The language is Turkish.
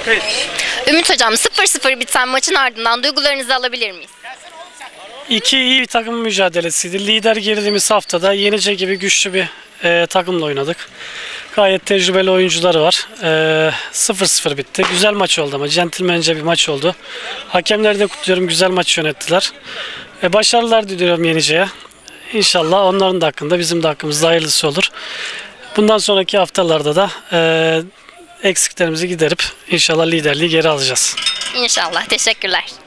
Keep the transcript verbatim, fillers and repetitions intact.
Evet. Ümit Hocam, sıfır sıfır biten maçın ardından duygularınızı alabilir miyiz? İki iyi bir takım mücadelesiydi. Lider girdiğimiz haftada Yenice gibi güçlü bir e, takımla oynadık. Gayet tecrübeli oyuncuları var. E, sıfır sıfır bitti. Güzel maç oldu ama centilmence bir maç oldu. Hakemleri de kutluyorum. Güzel maç yönettiler. E, başarılar diliyorum Yenice'ye. İnşallah onların da hakkında, bizim de hakkımızda hayırlısı olur. Bundan sonraki haftalarda da e, eksiklerimizi giderip inşallah liderliği geri alacağız. İnşallah. Teşekkürler.